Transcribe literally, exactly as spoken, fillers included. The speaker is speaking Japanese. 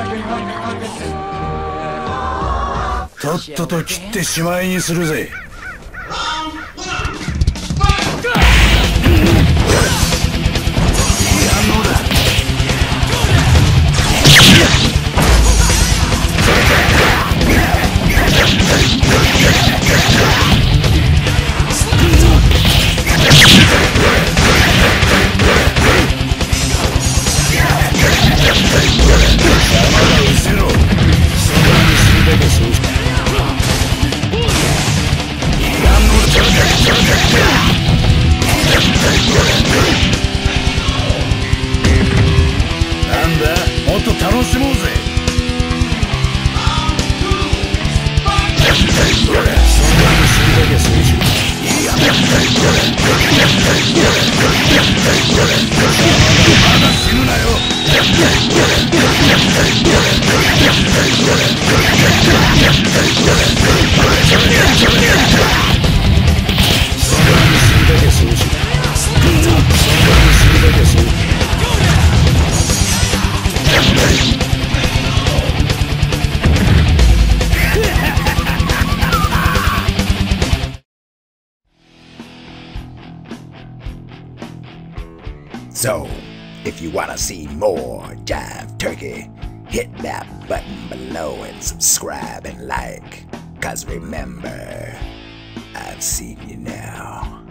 とっとと切ってしまいにするぜ。なんだ、もっと楽しもうぜ。まだ死ぬなよ。 So, if you wanna see more Jive Turkey, hit that button below and subscribe and like. Cause remember, I've seen you now.